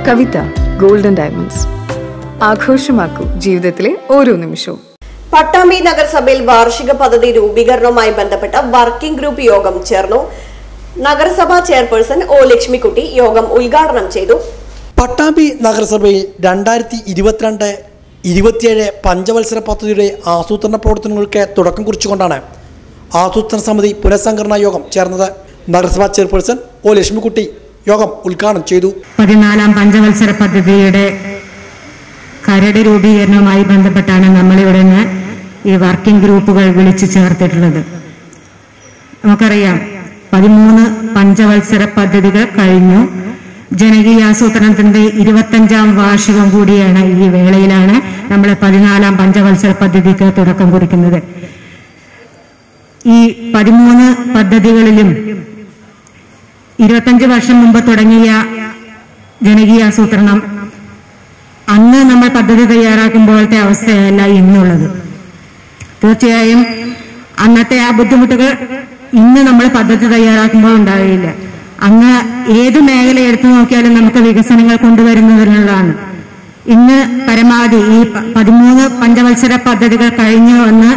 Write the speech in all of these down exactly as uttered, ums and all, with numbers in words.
കവിത golden diamonds ആഘോഷമാക്കൂ ജീവിതത്തിലെ ഓരോ നിമിഷവും. പട്ടാമ്പി നഗരസഭയിൽ വാർഷിക പദ്ധതി രൂപീകരണവുമായി ബന്ധപ്പെട്ട വർക്കിംഗ് ഗ്രൂപ്പ് യോഗം ചേർന്നു. നഗരസഭാ ചെയർപേഴ്സൺ ഒ ലക്ഷ്മിക്കുട്ടി യോഗം ഉദ്ഘാടനം ചെയ്തു. പട്ടാമ്പി നഗരസഭയിൽ രണ്ടായിരത്തി ഇരുപത്തിരണ്ട് ഇരുപത്തിയേഴ് പഞ്ചവത്സര പദ്ധതിയുടെ ആസൂത്രണ പ്രവർത്തനങ്ങൾക്ക് തുടക്കം കുറിച്ചുകൊണ്ടാണ് ആസൂത്രണ സമിതി പുനഃസംഘടനാ യോഗം ചേർന്നത്. നഗരസഭാ ചെയർപേഴ്സൺ ഒ ലക്ഷ്മിക്കുട്ടി യോഗം ഉദ്ഘാടനം ചെയ്തു. പതിനാലാം പഞ്ചവത്സര പദ്ധതിയുടെ കരട് രൂപീകരണവുമായി ബന്ധപ്പെട്ടാണ് നമ്മളിവിടെ നിന്ന് ഈ വർക്കിംഗ് ഗ്രൂപ്പുകൾ വിളിച്ചു ചേർത്തിട്ടുള്ളത്. നമുക്കറിയാം, പതിമൂന്ന് പഞ്ചവത്സര പദ്ധതികൾ കഴിഞ്ഞു. ജനകീയാസൂത്രണത്തിന്റെ ഇരുപത്തഞ്ചാം വാർഷികം കൂടിയാണ് ഈ വേളയിലാണ് നമ്മൾ പതിനാലാം പഞ്ചവത്സര പദ്ധതിക്ക് തുടക്കം കുറിക്കുന്നത്. ഈ പതിമൂന്ന് പദ്ധതികളിലും ഇരുപത്തഞ്ച് വർഷം മുമ്പ് തുടങ്ങിയ ജനകീയാസൂത്രണം അന്ന് നമ്മൾ പദ്ധതി തയ്യാറാക്കുമ്പോഴത്തെ അവസ്ഥയല്ല ഇന്നുള്ളത്. തീർച്ചയായും അന്നത്തെ ആ ബുദ്ധിമുട്ടുകൾ ഇന്ന് നമ്മൾ പദ്ധതി തയ്യാറാക്കുമ്പോൾ ഉണ്ടാകില്ല. അന്ന് ഏത് മേഖല എടുത്തു നോക്കിയാലും നമുക്ക് വികസനങ്ങൾ കൊണ്ടുവരുന്നതിനുള്ളതാണ്. ഇന്ന് പരമാവധി ഈ പതിമൂന്ന് പഞ്ചവത്സര പദ്ധതികൾ കഴിഞ്ഞു വന്ന്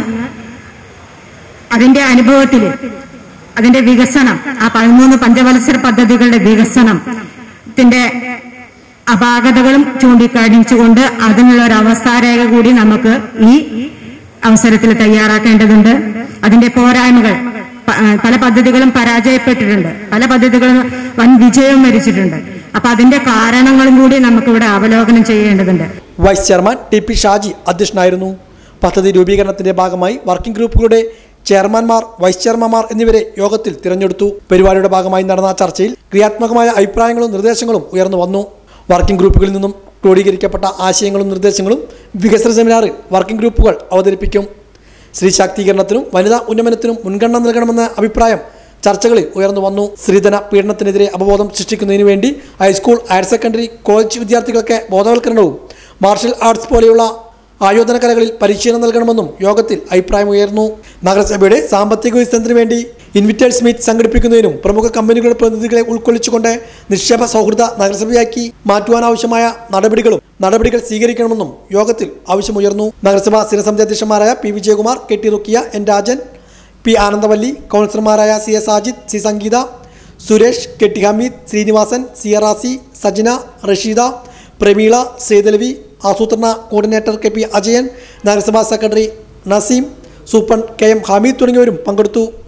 അതിന്റെ അനുഭവത്തിൽ അതിന്റെ വികസനം, ആ പതിമൂന്ന് പഞ്ചവത്സര പദ്ധതികളുടെ വികസനത്തിന്റെ അപാകതകളും ചൂണ്ടിക്കാണിച്ചുകൊണ്ട് അതിനുള്ള ഒരു അവസ്ഥാരേഖ കൂടി നമുക്ക് ഈ അവസരത്തിൽ തയ്യാറാക്കേണ്ടതുണ്ട്. അതിന്റെ പോരായ്മകൾ, പല പദ്ധതികളും പരാജയപ്പെട്ടിട്ടുണ്ട്, പല പദ്ധതികളും വൻ വിജയം വരിച്ചിട്ടുണ്ട്. അപ്പൊ അതിന്റെ കാരണങ്ങളും കൂടി നമുക്കിവിടെ അവലോകനം ചെയ്യേണ്ടതുണ്ട്. Vice chairman T P Shaji അധ്യക്ഷനായിരുന്നു. പദ്ധതി രൂപീകരണത്തിന്റെ ഭാഗമായി വർക്കിംഗ് ഗ്രൂപ്പുകളുടെ ചെയർമാൻമാർ, വൈസ് ചെയർമാൻമാർ എന്നിവരെ യോഗത്തിൽ തിരഞ്ഞെടുത്തു. പരിപാടിയുടെ ഭാഗമായി നടന്ന ചർച്ചയിൽ ക്രിയാത്മകമായ അഭിപ്രായങ്ങളും നിർദ്ദേശങ്ങളും ഉയർന്നു വന്നു. വർക്കിംഗ് ഗ്രൂപ്പുകളിൽ നിന്നും ക്രോഡീകരിക്കപ്പെട്ട ആശയങ്ങളും നിർദ്ദേശങ്ങളും വികസന സെമിനാറിൽ വർക്കിംഗ് ഗ്രൂപ്പുകൾ അവതരിപ്പിക്കും. സ്ത്രീ ശാക്തീകരണത്തിനും വനിതാ ഉന്നമനത്തിനും മുൻഗണന നൽകണമെന്ന അഭിപ്രായം ചർച്ചകളിൽ ഉയർന്നു വന്നു. സ്ത്രീധന പീഡനത്തിനെതിരെ അവബോധം സൃഷ്ടിക്കുന്നതിന് വേണ്ടി ഹൈസ്കൂൾ, ഹയർ സെക്കൻഡറി, കോളേജ് വിദ്യാർത്ഥികൾക്ക് ബോധവൽക്കരണവും മാർഷൽ ആർട്സ് പോലെയുള്ള ആയോധന കലകളിൽ പരിശീലനം നൽകണമെന്നും യോഗത്തിൽ അഭിപ്രായമുയർന്നു. നഗരസഭയുടെ സാമ്പത്തിക വികസനത്തിന് വേണ്ടി ഇൻവിറ്റേഴ്സ് മീറ്റ് സംഘടിപ്പിക്കുന്നതിനും പ്രമുഖ കമ്പനികളുടെ പ്രതിനിധികളെ ഉൾക്കൊള്ളിച്ചുകൊണ്ട് നിക്ഷേപ സൗഹൃദ നഗരസഭയാക്കി മാറ്റുവാനാവശ്യമായ നടപടികളും നടപടികൾ സ്വീകരിക്കണമെന്നും യോഗത്തിൽ ആവശ്യമുയർന്നു. നഗരസഭാ സ്ഥിരസമിതി അധ്യക്ഷന്മാരായ P Vijayakumar, K T Rukkiya, N Rajan, P Anandavalli, കൗൺസിലർമാരായ C S Sajid, C Sangeetha, Suresh, K T Hameed, Srinivasan, C Razi, Sajana, Rasheeda, Prameela, Sethalavi, ആസൂത്രണ കോർഡിനേറ്റർ കെ പി അജയൻ, നഗരസഭാ secretary Naseem, superintendent K M Hameed തുടങ്ങിയവരും പങ്കെടുത്തു.